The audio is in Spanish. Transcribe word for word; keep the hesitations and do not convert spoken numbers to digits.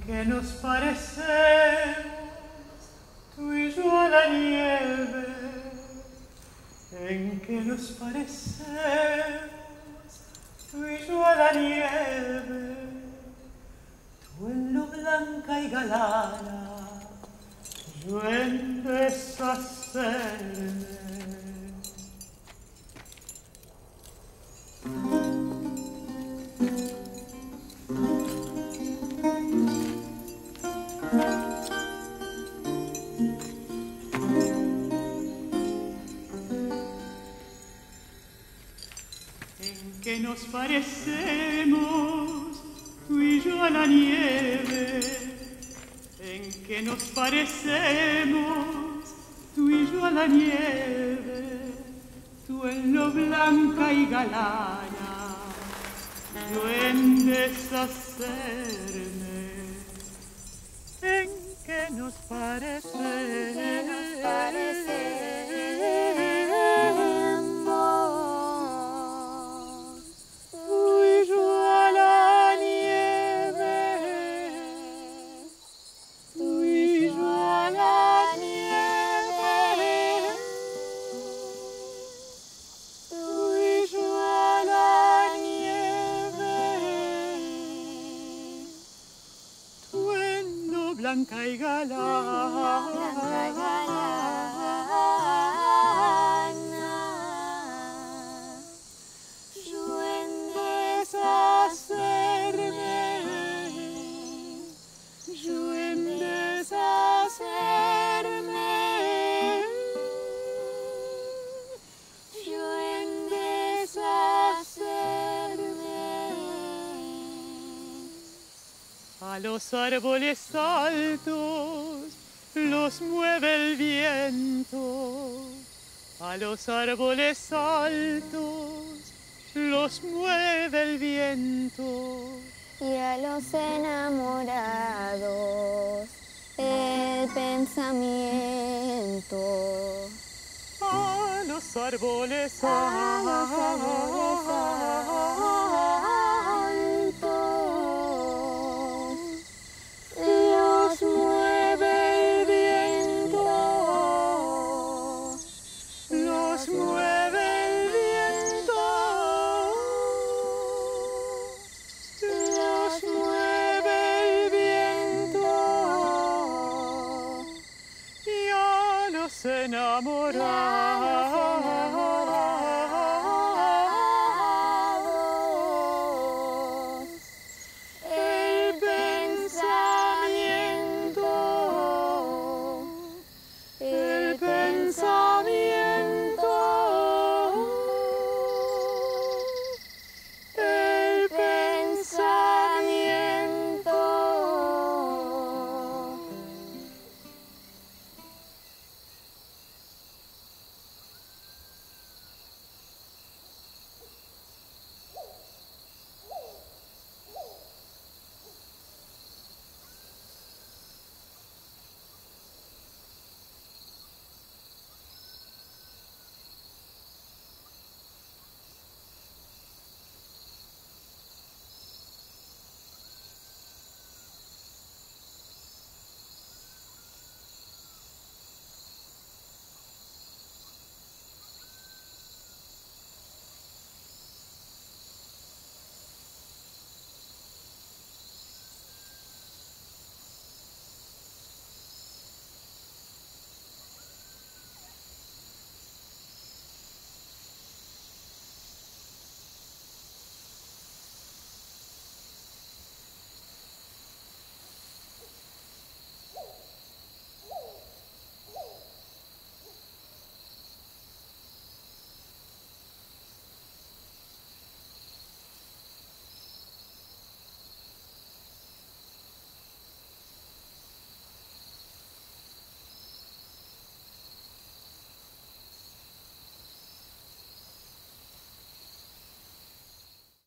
que nos parecemos tú y yo a la nieve, en que nos parecemos tú y yo a la nieve, tú en lo blanca y galana, yo en deshacerme. En que nos parecemos tú y yo a la nieve, en que nos parecemos tú y yo a la nieve, tú en lo blanca y galana, yo en deshacerme. En que nos parecemos, tú y yo a la nieve, tú y yo a la nieve, tú y yo a la nieve, tú en lo blanca y galana, yo en deshacerme, yo en deshacerme, yo en deshacerme. A los árboles altos los mueve el viento, a los árboles altos los mueve el viento, y a los enamorados el pensamiento. A los árboles A los árboles altos los mueve el viento, los mueve el viento, los mueve el viento, y a los enamorados